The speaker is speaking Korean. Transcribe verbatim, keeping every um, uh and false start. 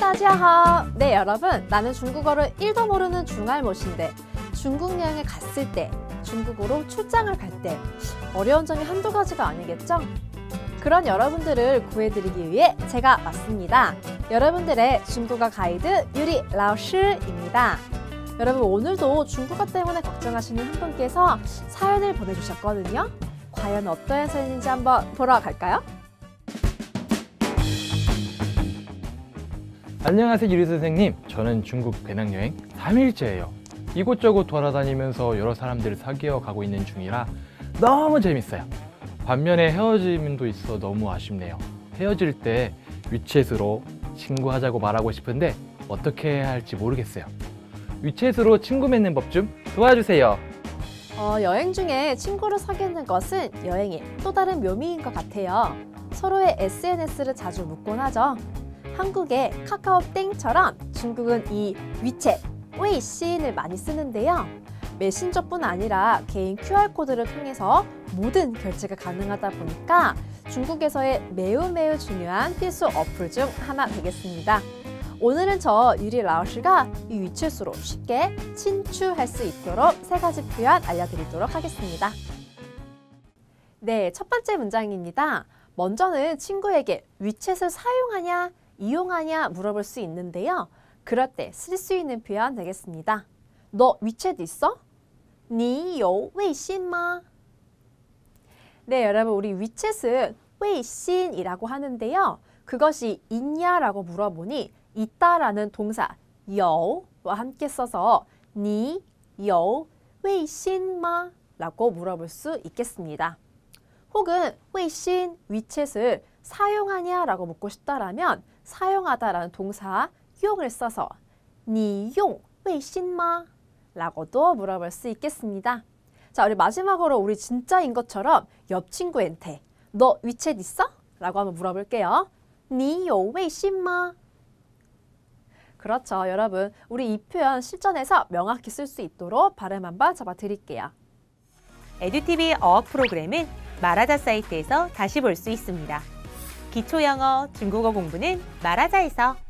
따지하하. 네, 여러분, 나는 중국어를 일도 모르는 중알못인데 중국 여행에 갔을 때, 중국으로 출장을 갈 때 어려운 점이 한두 가지가 아니겠죠? 그런 여러분들을 구해드리기 위해 제가 왔습니다. 여러분들의 중국어 가이드 유리 라오스입니다. 여러분, 오늘도 중국어 때문에 걱정하시는 한 분께서 사연을 보내주셨거든요. 과연 어떤 사연인지 한번 보러 갈까요? 안녕하세요, 유리 선생님. 저는 중국 배낭여행 삼 일째예요. 이곳저곳 돌아다니면서 여러 사람들을 사귀어 가고 있는 중이라 너무 재밌어요. 반면에 헤어짐도 있어 너무 아쉽네요. 헤어질 때 위챗으로 친구하자고 말하고 싶은데 어떻게 해야 할지 모르겠어요. 위챗으로 친구 맺는 법 좀 도와주세요. 어, 여행 중에 친구를 사귀는 것은 여행의 또 다른 묘미인 것 같아요. 서로의 에스엔에스를 자주 묻곤 하죠. 한국의 카카오땡처럼 중국은 이 위챗, 웨이신을 많이 쓰는데요. 메신저뿐 아니라 개인 큐알코드를 통해서 모든 결제가 가능하다 보니까 중국에서의 매우 매우 중요한 필수 어플 중 하나 되겠습니다. 오늘은 저 유리 라오스가 이 위챗으로 쉽게 친추할 수 있도록 세 가지 표현 알려드리도록 하겠습니다. 네, 첫 번째 문장입니다. 먼저는 친구에게 위챗을 사용하냐, 이용하냐 물어볼 수 있는데요. 그럴 때 쓸 수 있는 표현 되겠습니다. 너 위챗 있어? 你有微信吗? 네, 여러분, 우리 위챗은 웨이신이라고 하는데요. 그것이 있냐라고 물어보니 있다라는 동사 有와 함께 써서 你有微信吗? 라고 물어볼 수 있겠습니다. 혹은 웨이신, 위챗을 사용하냐라고 묻고 싶다라면 사용하다라는 동사 用을 써서 你用微信吗? 라고도 물어볼 수 있겠습니다. 자, 우리 마지막으로 우리 진짜인 것처럼 옆 친구한테 너 위챗 있어? 라고 한번 물어볼게요. 你有微信吗? 그렇죠, 여러분. 우리 이 표현 실전에서 명확히 쓸 수 있도록 발음 한번 잡아드릴게요. 에듀티비 어학 프로그램은 말하자 사이트에서 다시 볼 수 있습니다. 기초 영어, 중국어 공부는 말하자에서